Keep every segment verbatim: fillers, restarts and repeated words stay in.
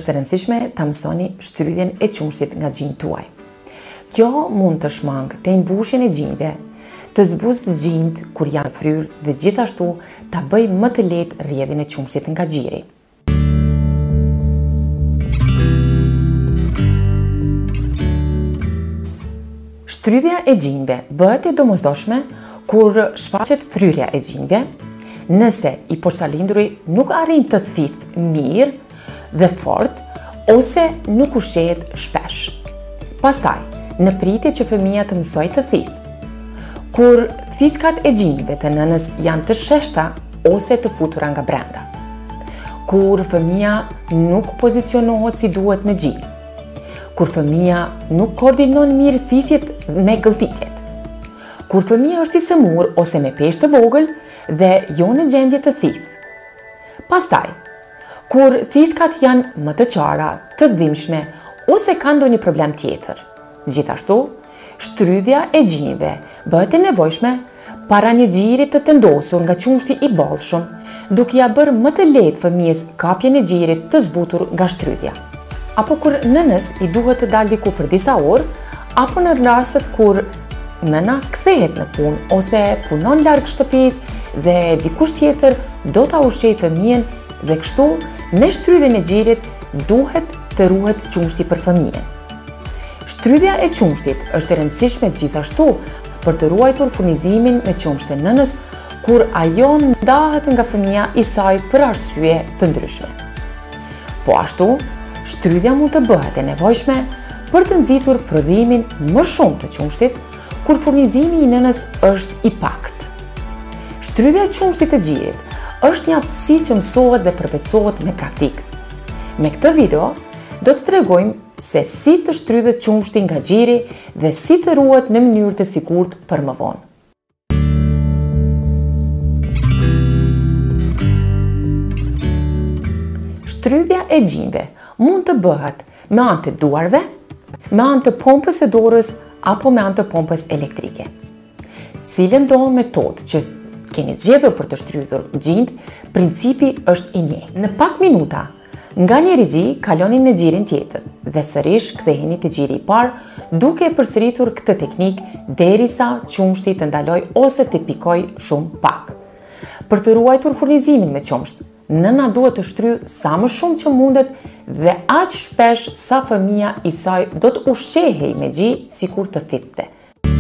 është e rëndësishme ta mësoni shtrydhjen e qumshtit nga gjinjt tuaj. Kjo mund të shmangë të mbushjen e gjinjve, të zbuzë gjinjt kur janë fryrë dhe gjithashtu ta bëj më të lehtë rrjedhjen e qumshtit nga xhiri. Shtrydhja e gjinjve bëhet e domosdoshme kur shfaqet fryrja e gjinjve, nëse i porsalinduri nuk arrin të thithë mirë dhe fort, ose nuk ushqehet shpesh. Pastaj, në pritje që fëmia të mësojë të thithë. Kur thithkat e gjinjve të nënës janë të sheshta ose të futura nga brenda. Kur fëmia nuk pozicionohet si duhet në gjinjë. Kur fëmia nuk koordinon mirë thithjet me gëlltitjet. Kur fëmia është i sëmur ose me peshë të vogël dhe jo në gjendje të thithë. Pastaj, kur thithkat janë më të qara, të dhimbshme ose ka ndonjë problem tjetër. Gjithashtu, shtrydhja e gjinjve bëhet e nevojshme para një xhiri të tendosur nga qumshti i bollshëm, duke ia bërë më të lehtë fëmijës kapjen e xhirit të zbutur nga shtrydhja. Apo kur nënës i duhet të dalë diku për disa orë, apo në rastet kur nëna kthehet në punë ose punon larg shtëpisë dhe dikush tjetër do ta ushqejë fëmijën dhe kështu me shtrydhjen e xhirit duhet të ruhet qumshti për fëmijën. Shtrydhja e qumshtit është e rëndësishme gjithashtu për të ruajtur furnizimin me qumsht të nënës kur ajo ndahet nga fëmia i saj për arsye të ndryshme. Po ashtu, shtrydhja mund të bëhet e nevojshme për të nxitur prodhimin më shumë të qumshtit kur furnizimi i nënës është i pakët. Shtrydhja e qumshtit të xhirit është një aftësi që mësohet dhe përvetësohet me praktikë. Me këtë video, do të tregojmë se si të shtrydhet qumshti nga xhiri dhe si të ruhet në mënyrë të sigurt për më vonë. Shtrydhja e gjinjve mund të bëhet me anë të duarve, me anë të pompës së dorës apo me anë të pompës elektrike. Cilën do metodë që keni zgjedhur për të shtrydhur gjinjt, principi është i njëjtë. Në pak minuta, nga njëri xhir kaloni në xhirin tjetër dhe sërish ktheheni te xhiri i parë duke e përsëritur këtë teknikë derisa qumshti të ndalojë ose të pikojë shumë pak. Për të ruajtur furnizimin me qumsht, nëna duhet të shtrydhë sa më shumë që mundet dhe aq shpesh sa fëmia i saj do të ushqehej me xhir sikur të thithte.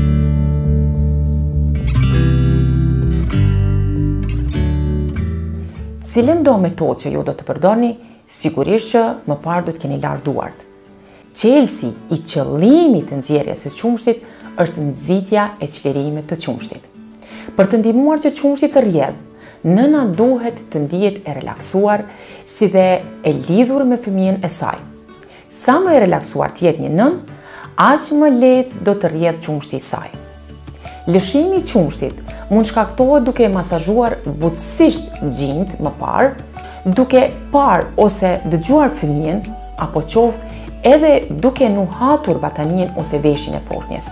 Cilën do metodë që ju do të përdorni, sigurisht që më parë do të keni larë duart. Qelsi i qëllimit të nxjerrjes së qumshtit është nxitja e çlirimit të qumshtit. Për të ndihmuar që qumshti të rrjedhë, nëna duhet të ndihet e relaksuar, si dhe e lidhur me fëmijën e saj. Sa më e relaksuar të jetë një nën, aq më lehtë do të rrjedhë qumshti i saj. Lëshimi i qumshtit mund shkaktohet duke e masazhuar butësisht gjinjt më parë, duke parë ose dëgjuar fëmijën, apo qoftë edhe duke nuhatur batanien ose veshin e fornjes.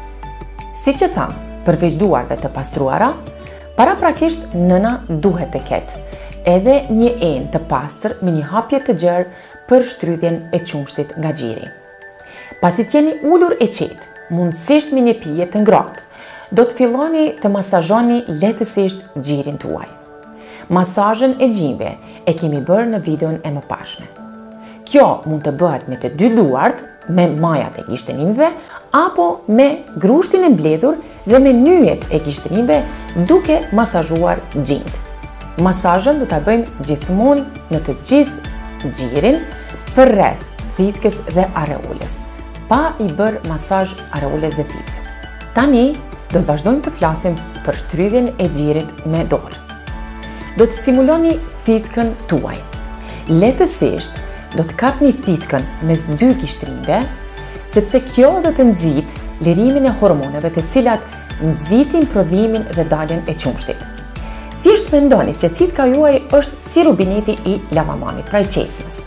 Si që tham, përveç duarve të pastruara, paraprakisht nëna duhet të ketë edhe një enë të pastër me një hapje të gjerë për shtrydhjen e qumshtit nga xhiri. Pasi t'jeni ulur e qetë, mundësisht me një pije të ngrohtë, do të filloni të masazhoni lehtësisht xhirin tuaj. Masazhin e gjinjve e kemi bërë në videon e mëparshme. Kjo mund të bëhet me të dy duart, me majat e gishtenimve, apo me grushtin e mbledhur dhe me nyjet e gishtenimve duke masazhuar gjinjt. Masazhin do ta bëjmë gjithmonë në të gjithë xhirin përreth thithkës dhe areolës, pa i bërë masazh areolës dhe thithkës. Tani do të vazhdojmë të flasim për shtrydhjen e xhirit me dorë. Do të stimuloni thithkën tuaj. Lehtësisht do të kapni thithkën mes dy gishtinimve, sepse kjo do të nxjitë lirimin e hormoneve të cilat nxitin prodhimin dhe daljen e qumshtit. Thjesht mendoni se thithka juaj është si rubineti i lavamamit, pra i qesmës.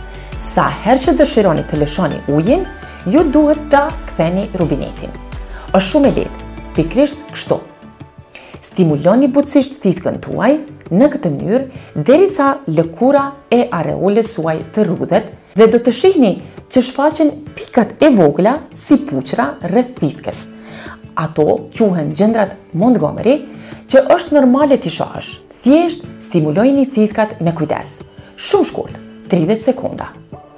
Sa herë që dëshironi të lëshoni ujin, ju duhet ta ktheni rubinetin. Është shumë e lehtë, pikërisht kështu. Stimuloni butësisht thithkën tuaj, në këtë mënyrë derisa lëkura e areolës suaj të rrudhet dhe do të shihni që shfaqen pikat e vogla si puqra rreth thithkës. Ato quhen gjëndrat Montgomery, që është normale t'i shohësh. Thjesht stimulojini thithkat me kujdes. Shumë shkurt, tridhjetë sekonda.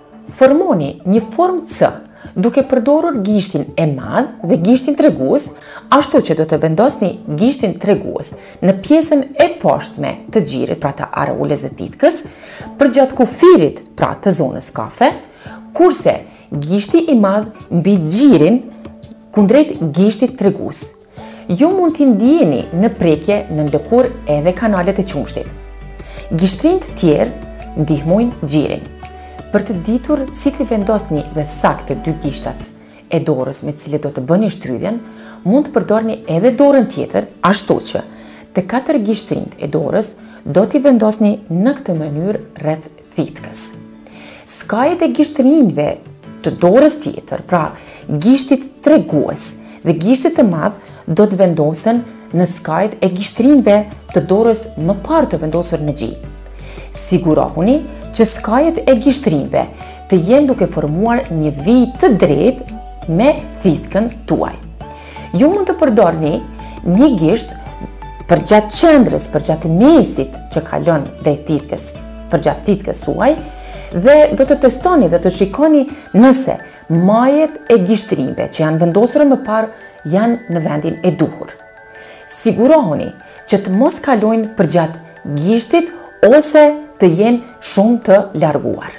Formoni një formë C, duke përdorur gishtin e madh dhe gishtin tregues, ashtu që do të vendosni gishtin tregues në pjesën e poshtme të gjirit, pra të areolës së thithkës, përgjatë kufirit, pra të zonës kafe, kurse gishti i madh mbi gjirin kundrejt gishtit tregues. Ju mund t'i ndjeni në prekje në lëkurë edhe kanalet e qumshtit. Gishtrinjt tjerë ndihmojnë gjirin. Për të ditur si t'i vendosni dhe saktë dy gishtat e dorës me cilët do të bëni shtrydhjen, mund të përdorni edhe dorën tjetër, ashtu që të katër gishtrinjt e dorës do t'i vendosni në këtë mënyrë rreth thithkës. Skajet e gishtrinjve të dorës tjetër, pra gishtit tregues dhe gishtit të madh, do të vendosen në skajet e gishtrinjve të dorës më parë të vendosur në gjë. Sigurohuni që skajet e gishtrinjve të jenë duke formuar një vijë të drejtë me thithkën tuaj. Ju mund të përdorni një gisht përgjatë qendrës, përgjatë mesit që kalon drejt thithkës, përgjatë thithkës suaj, dhe do të testoni dhe të shikoni nëse majet e gishtrinjve që janë vendosur më parë janë në vendin e duhur. Sigurohuni që të mos kalojnë përgjatë gishtit ose të jenë shumë të larguar.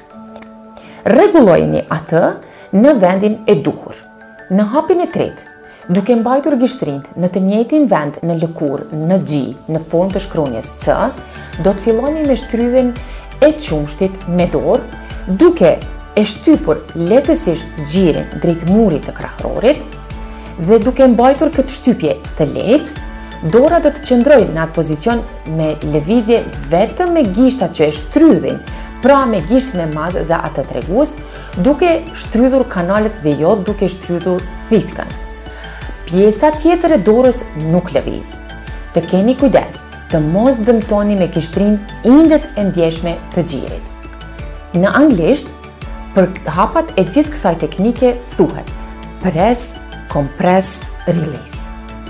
Rregullojeni atë në vendin e duhur. Në hapin e tretë, duke mbajtur gishtrinjt në të njëjtin vend në lëkurë, në G, në formë të shkronjës C, do të filloni me shtrydhjen e qumshtit me dorë, duke e shtypur lehtësisht gjirin drejt murit të krahërorit dhe duke mbajtur këtë shtypje të lehtë, dora do të qëndrojë në atë pozicion me lëvizje vetëm me gishtat që e shtrydhin, pra me gishtin e madh dhe atë tregues, duke shtrydhur kanalet dhe jo duke shtrydhur thithkën. Pjesa tjetër e dorës nuk lëviz. Të keni kujdes të mos dëmtoni me gishtrinjt indet e ndjeshme të gjirit. Në anglisht, për hapat e gjithë kësaj teknike thuhet press, compress, release.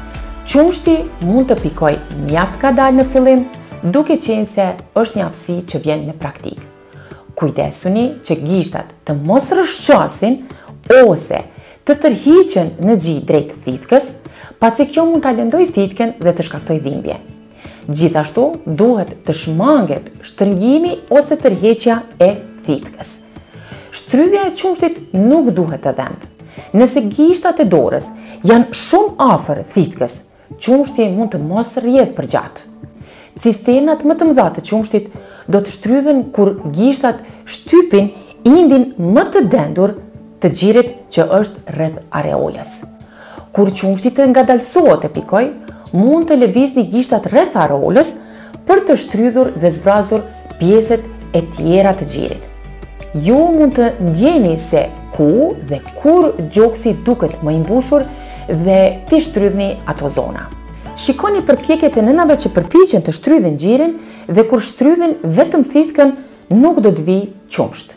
Qumshti mund të pikoj mjaft kadal në fillim, duke qenë se është një aftësi që vjen me praktikë. Kujdesuni që gishtat të mos rrëshqasin ose të tërhiqen në gjë drejt thithkës, pasi kjo mund ta lëndojë thithkën dhe të shkaktojë dhimbje. Gjithashtu duhet të shmanget shtrëngimi ose tërheqja e thithkës. Shtrydhja e qumshtit nuk duhet të dhëmbë. Nëse gishtat e dorës janë shumë afër thithkës, qumshti mund të mos rrjedh përgjatë. Cisternat më të mëdha të qumshtit do të shtrydhen kur gishtat shtypin indin më të dendur të gjirit që është rreth areolës. Kur qumshti të ngadalsohet e pikoj, mund të lëvizni gishtat rreth areolës për të shtrydhur dhe zbrazur pjesët e tjera të gjirit. Ju mund të ndjeni se ku dhe kur gjoksi duket më i mbushur dhe ti shtrydhni ato zona. Shikoni përpjekjet e nënave që përpiqen të shtrydhin gjirin dhe kur shtrydhin vetëm thithkën nuk do të vi qumsht.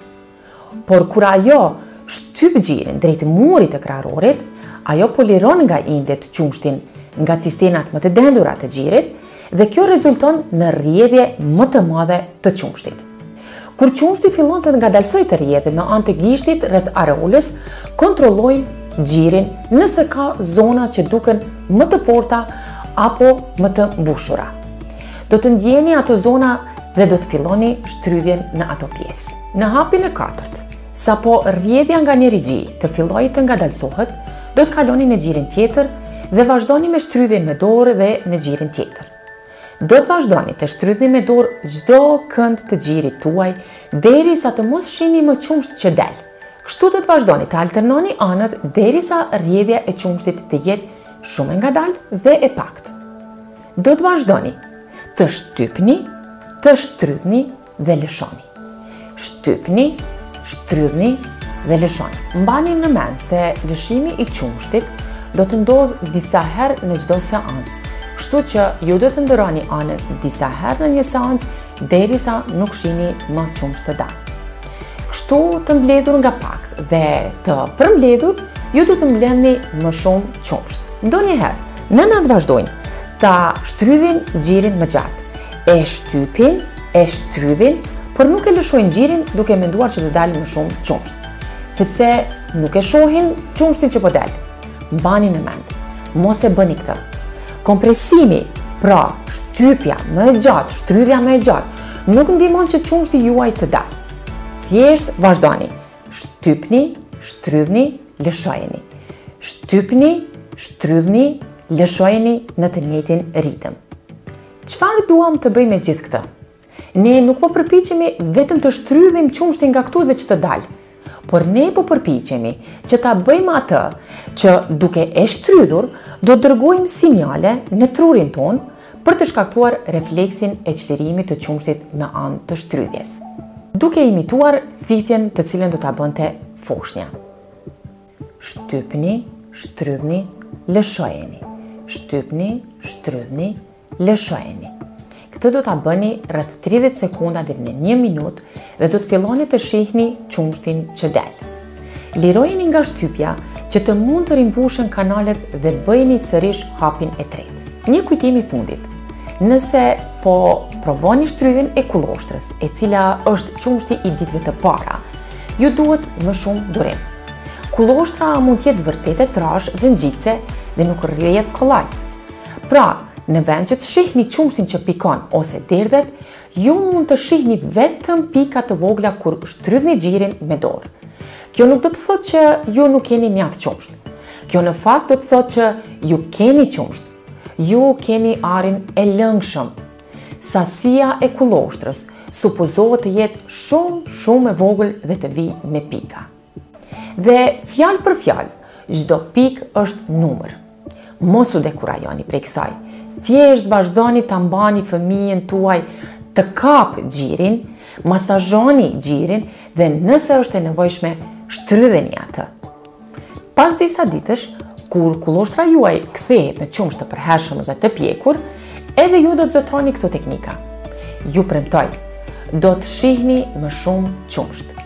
Por kur ajo shtyp gjirin drejt murit të krahërorit, ajo poliron nga indet qumshtin nga cisternat më të dendura të gjirit dhe kjo rezulton në rrjedhje më të madhe të qumshtit. Kur qumshti fillon të ngadalsojë të rrjedhë me anë të gishtit rreth areolës, kontrollojnë gjirin nëse ka zona që duken më të forta apo më të mbushura. Do të ndjeni ato zona dhe do të filloni shtrydhjen në ato pjesë. Në hapin e katërt, sapo rrjedhja nga njëri gjë të fillojë të ngadalsohet, do të kaloni në gjirin tjetër dhe vazhdoni me shtrydhjen me dorë dhe në gjirin tjetër. Do të vazhdoni të shtrydhni me dorë çdo kënd të gjirit tuaj derisa të mos shihni më qumsht që del. Kështu do të vazhdoni të alternoni anët derisa rrjedhja e qumshtit të jetë shumë e ngadalt dhe e paktë. Do të vazhdoni të shtypni, të shtrydhni dhe lëshoni. Shtypni, shtrydhni dhe lëshoni. Mbani në mend se lëshimi i qumshtit do të ndodhë disa herë në çdo seancë, Kështu që ju do të ndërroni anën disa herë në një seancë derisa nuk shihni më qumësht të dalë. Kështu të mbledhur nga pak dhe të përmbledhur, ju do të mbledhni më shumë qumësht. Ndonjëherë, nënat vazhdojnë ta shtrydhin gjirin më gjatë. E shtypin, e shtrydhin, por nuk e lëshojnë gjirin duke menduar që të dalë më shumë qumësht, sepse nuk e shohin qumështin që po dalë. Mbani në mend, mos e bëni këtë. Kompresimi, pra shtypja më e gjatë, shtrydhja më e gjatë, nuk ndihmon që qumështi juaj të dalë. Thjesht vazhdoni. Shtypni, shtrydhni, lëshojeni. Shtypni, shtrydhni, lëshojeni në të njëjtin ritëm. Çfarë duam të bëjmë me gjithë këtë? Ne nuk po përpiqemi vetëm të shtrydhim qumshtin nga këtu dhe që të dalë, por ne po përpiqemi që ta bëjmë atë që duke e shtrydhur do dërgojmë sinjale në trurin ton për të shkaktuar refleksin e çlirimit të qumshtit me anë të shtrydhjes, duke imituar thithjen të cilën do ta bënte foshnja. Shtypni, shtrydhni, lëshojeni. Shtypni, shtrydhni, lëshojeni. Këtë do ta bëni rreth tridhjetë sekonda deri në një minutë dhe do të filloni të shihni qumshtin që del. Lirojeni nga shtypja që të mund të rimbushen kanalet dhe bëjeni sërish hapin e tretë. Një kujtim i fundit. Nëse po provoni shtrydhjen e kulloshtrës, e cila është qumshti i ditëve të para, ju duhet më shumë durim. Kullostra mund të jetë vërtet e trash dhe ngjitse dhe nuk rrjedh kollaj. Pra, në vend që të shihni qumshtin që pikon ose derdhet, ju mund të shihni vetëm pika të vogla kur shtrydhni gjirin me dorë. Kjo nuk do të thotë që ju nuk keni mjaft qumsht. Kjo në fakt do të thotë që ju keni qumsht. Ju keni arin e lëngshëm. Sasia e kulloshtrës supozohet të jetë shumë shumë e vogël dhe të vijë me pika. Dhe fjalë për fjalë, çdo pikë është numër. Mos u dekurajoni prej kësaj. Thjesht vazhdoni ta mbani fëmijën tuaj të kap gjirin, masazhoni gjirin dhe nëse është e nevojshme, shtrydheni atë. Pas disa ditësh, kur kullostra juaj kthehet në qumësht të përhershëm dhe të pjekur, edhe ju do të zotëroni këto teknika. Ju premtoj, do të shihni më shumë qumsht.